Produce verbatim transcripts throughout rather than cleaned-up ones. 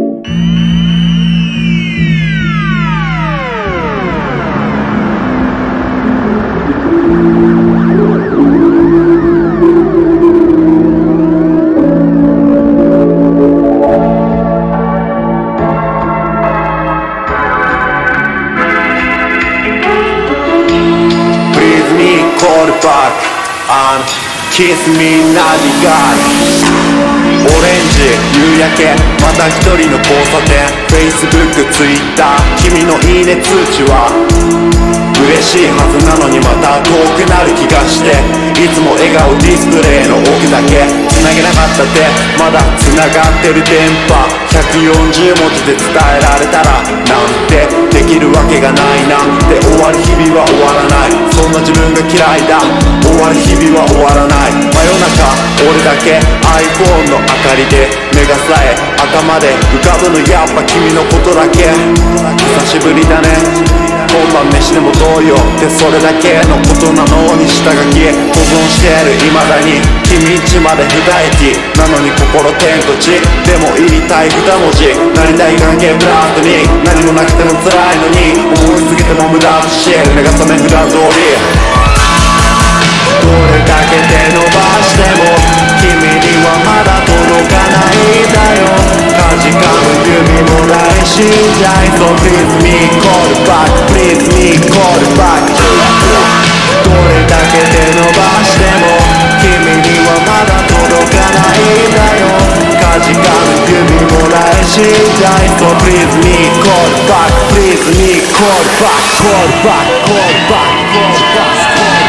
And kiss me 何がオレンジ夕焼けまた一人の交差点 Facebook、Twitter 君のいいね通知は嬉しいはずなのにまた遠くなる気がしていつも笑顔ディスプレイの奥だけ繋げなかったってまだ繋がってる電波ひゃくよんじゅうもじで伝えられたらなんてできるわけがないなで終わる日々は終わらないそんな自分が嫌いだ終わる日々は終わらない真夜中俺だけ iPhone の明かりで目がさえ頭で浮かぶのやっぱ君のことだけ久しぶりだね今晩飯でもどうよってそれだけのことなのに下書き保存してる未だに君んちまで二駅なのに心天と地でも言いたい二文字なりたい関係フラットに何もなくても辛いのに思いすぎても無駄だし目が覚め普段通りどれだけ手伸ばしても君にはまだ届かないんだよかじかむ指もない死んじゃいそう Please me call back Please me call back どれだけ手伸ばしても君にはまだ届かないんだよかじかむ指もない死んじゃいそう Please me call back Please me call back Call back Call back Call back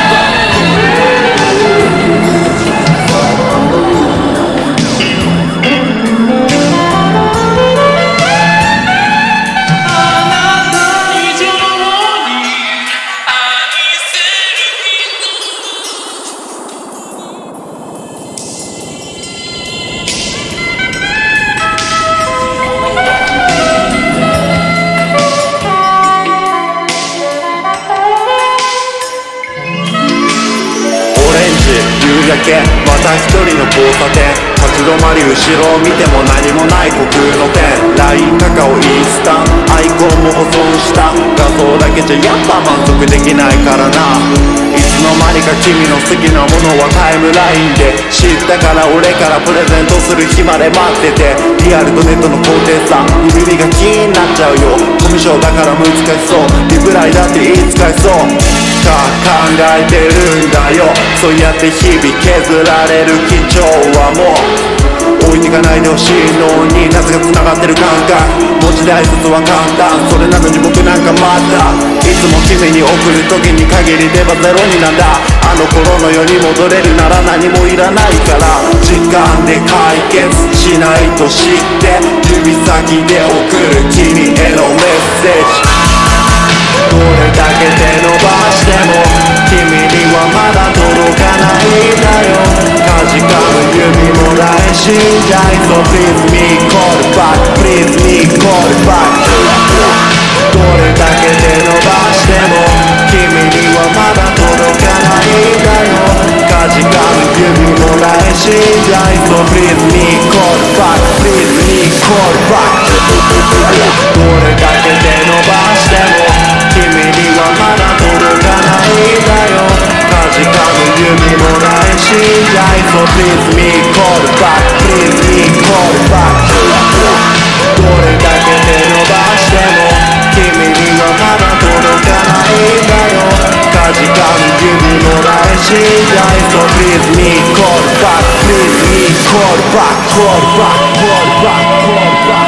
夕焼けまた一人の交差点立ち止まり後ろを見ても何もない虚空の点 ライン カカオインスタアイコンも保存した画像だけじゃやっぱ満足できないからないつの間にか君の好きなものはタイムラインで知ったから俺からプレゼントする日まで待っててリアルとネットの高低差に耳が気になっちゃうよコミュ障だから難しそうリプライだって言い使いそう考えてるんだよそうやって日々削られる緊張はもう置いてかないでほしいのに夏が繋がってる感覚文字で挨拶は簡単それなのに僕なんかまだいつも君に送る時に限りではゼロになんだあの頃の世に戻れるなら何もいらないから時間で解決しないと知って指先で送る君へのメッセージどれだけ手伸ばしても君にはまだ届かないんだよかじかむ指もない死んじゃいそう Please me call back Please me call back どれだけ手伸ばしても君にはまだ届かないんだよかじかむ指もない死んじゃいそう Please me call back Please me call back どれだけ手伸ばしても君にはまだ届かないんだよかじかむ指もない死んじゃいそう Please me call back Please me call back どれだけ手伸ばしても君にはまだ届かないんだよかじかむ指もない死んじゃいそう Please me call back Please me call back Call back Call back Call back